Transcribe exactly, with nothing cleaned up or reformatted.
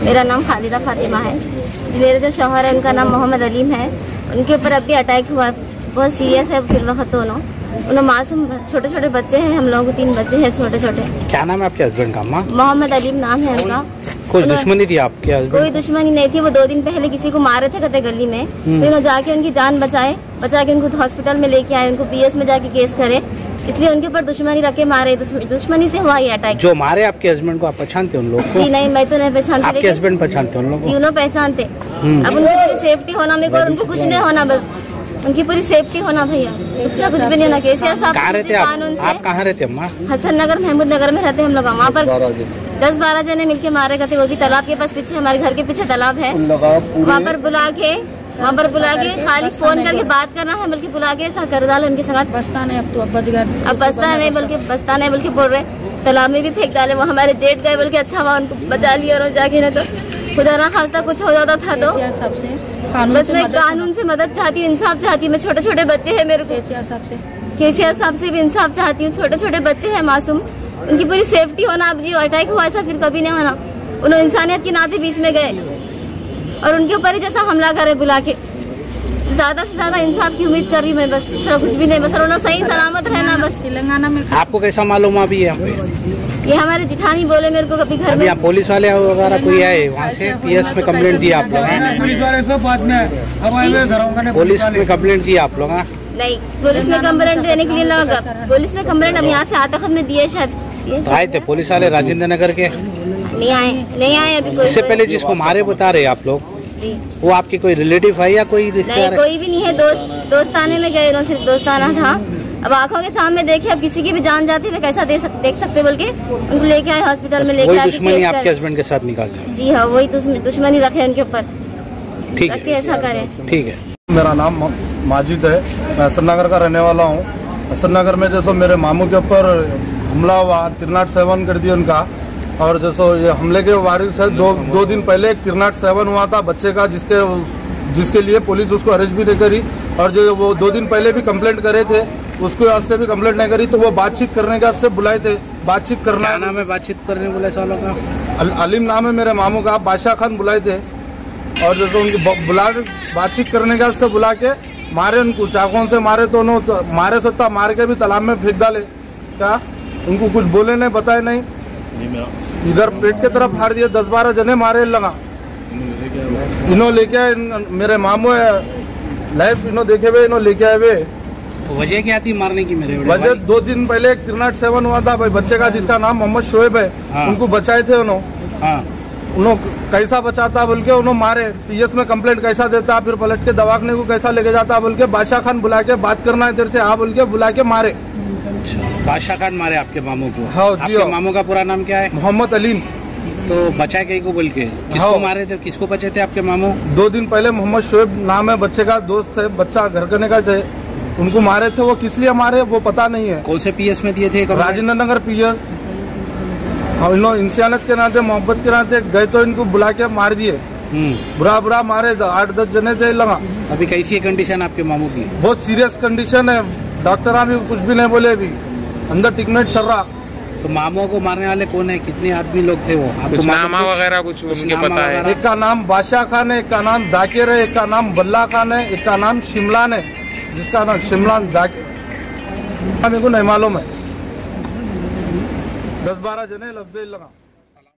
मेरा नाम खालिदा फातिमा है। मेरे जो शौहर है उनका नाम मोहम्मद अलीम है। उनके ऊपर अभी अटैक हुआ, बहुत सीरियस है फिर वक्त दोनों। उन्होंने मासूम छोटे छोटे बच्चे हैं, हम लोगों को तीन बच्चे हैं छोटे छोटे। क्या नाम है आपके हस्बैंड का? अम्मा मोहम्मद अलीम नाम है उनका। कोई दुश्मनी थी आपके हस्बैंड? कोई दुश्मनी नहीं थी। वो दो दिन पहले किसी को मारे थे कते गली में, तो उन्होंने जाके उनकी जान बचाए, बचा के उनको हॉस्पिटल में लेके आए, उनको पीएस में जाके केस करे, इसलिए उनके ऊपर दुश्मनी रखे मारे। दुश्मनी से हुआ ये अटैक। जो मारे आपके हस्बैंड को आप पहचानते उन लोग को? जी नहीं, मैं तो नहीं पहचानती। आपके हस्बैंड पहचानते उन लोग? जी उन्होंने पहचानते। अब उनकी पूरी सेफ्टी होना मेरे को, और उनको कुछ नहीं होना, बस उनकी पूरी सेफ्टी होना भैया, दूसरा कुछ भी नहीं होना। केसीआर साहब कानून से। आप कहाँ रहते अम्मा? हसन नगर महमूद नगर में रहते हम लोग। वहाँ पर दस बारह जने मिलके मारे गए थे, वो भी तालाब के पास पीछे, हमारे घर के पीछे तालाब है। वहाँ पर बुला के वहाँ पर बुला के खाली फोन करके बात करना है, बल्कि बुला के ऐसा कर डाले उनके साथ। बसता नहीं अब तो, अब अब बसता नहीं बल्कि बसता नहीं बल्कि बोल रहे तालाब में भी फेंक डाले। वो हमारे जेठ गए बल्कि अच्छा हुआ उनको बचा लिया, और जाके ना तो खुदा ना खास्ता कुछ हो जाता था तो बस मैं कानून से मदद चाहती हूँ, इंसाफ चाहती हूँ। मैं छोटे छोटे बच्चे हैं मेरे को, केसीआर साहब से केसीआर साहब से भी इंसाफ चाहती हूँ। छोटे छोटे बच्चे हैं मासूम, उनकी पूरी सेफ्टी होना। अब जी अटैक हुआ ऐसा फिर कभी नहीं होना। उन्होंने इंसानियत के नाते बीच में गए और उनके ऊपर ही जैसा हमला करे बुला के। ज्यादा से ज्यादा इंसाफ की उम्मीद कर रही मैं, बस कुछ भी नहीं, बस उन्होंने सही सलामत रहना बस। तेलंगाना में आपको कैसा मालूम अभी यहाँ पे? ये हमारे जिठानी बोले मेरे को कभी घर में। यहाँ पुलिस वाले वगैरह कोई आए वहाँ से? पीएस में कंप्लेंट दी आप लोग? पुलिस वाले सब बाद में पुलिस में कंप्लेंट दी आप लोग? नहीं, पुलिस में कंप्लेंट देने के लिए लगा। पुलिस में कंप्लेंट अब यहाँ से आता में दिए शायद। आए थे पुलिस वाले राजेंद्र नगर के? नहीं आए, नहीं आए अभी। इससे पहले जिसको मारे बता रहे आप लोग, जी वो आपके कोई रिलेटिव है या कोई रिश्तेदार? नहीं, कोई भी नहीं है। दोस्त दोस्ताने में गए, उन्होंने सिर्फ दोस्ताना था। अब आंखों के सामने देखे, अब किसी की भी जान जाती है कैसा दे सक, देख सकते बोल के उनको लेके आए हॉस्पिटल में, लेके आए। दुश्मनी आपके हस्बैंड के साथ निकालते? जी हाँ, वही दुश्मनी रखे उनके ऊपर, ठीक है, ऐसा करे। ठीक है। मेरा नाम माजिद है, मैं हसन नगर का रहने वाला हूँ। हसन नगर में जैसे मेरे मामू के ऊपर हमला हुआ, तिरनाट सेवन कर दिया उनका। और जैसे ये हमले के वारिस है, दो दो दिन पहले एक तिरनाट सेवन हुआ था बच्चे का, जिसके जिसके लिए पुलिस उसको अरेस्ट भी नहीं करी। और जो वो दो दिन पहले भी कंप्लेंट करे थे, उसके आज से भी कंप्लेंट नहीं करी, तो वो बातचीत करने का से बुलाए थे। बातचीत करना। क्या नाम है बातचीत करने बुलाए सालों का? अल, अलीम नाम है मेरे मामू का। बादशाह खान बुलाए थे, और जैसे उनकी बुला बातचीत करने का से बुला के मारे उनको, चाकुओं से मारे। तो उन्होंने मारे सकता मार के भी तालाब में फेंक डाले। क्या उनको कुछ बोले नहीं, बताए नहीं, इधर पेट के तरफ फाड़ दिए। दस बारह जने मारे लगा। इन्हों लेके आए मेरे मामू है लाइफ, इन्हों देखे हुए इन्हों लेके आए हुए। वजह क्या थी मारने की? मेरे वजह दो दिन पहले एक तिरनाट सेवन हुआ था भाई बच्चे का, जिसका नाम मोहम्मद शोएब है। हाँ। उनको बचाए थे उन्होंने। हाँ। उन्होंने कैसा बचाता बोल के उन्होंने मारे। पीएस में कंप्लेंट कैसा देता, फिर पलट के दवाखाने को कैसा लेके जाता बोल के बादशाह खान बुला के बात करना है तेरे से, हाँ बोल के बुला के मारे। बादशाह खान मारे आपके मामू को? हाँ जी। आपके मामू का पूरा नाम क्या है? मोहम्मद अलीम। तो बचा के को बोल के किसको हाँ। मारे थे, किसको बचे थे आपके मामू? दो दिन पहले मोहम्मद शोएब नाम है बच्चे का, दोस्त है, बच्चा घर करने का थे, उनको मारे थे। वो किस लिए मारे वो पता नहीं है। कौन से पीएस में दिए थे? राजेंद्र नगर पीएस। हाँ, इन्होंने इंसानियत के नाते, मोहब्बत के नाते गए तो इनको बुला के मार दिए। बुरा बुरा मारे, आठ दस जने थे लगा। अभी कैसी है कंडीशन आपके मामू की? बहुत सीरियस कंडीशन है, डॉक्टर अभी कुछ भी नहीं बोले, अभी अंदर ट्रीटमेंट चल रहा। तो मामू को मारने वाले कौन है, कितने आदमी लोग थे वो? कुछ नाम वगैरह कुछ उनके पता है? एक का नाम बादशाह खान है, एक का नाम जाकिर है, एक का नाम बल्ला खान है, एक का नाम शिमलान है, जिसका नाम शिमलान जाकिर मेरे को नहीं मालूम है। दस बारह जने लफ्ज़ लगा।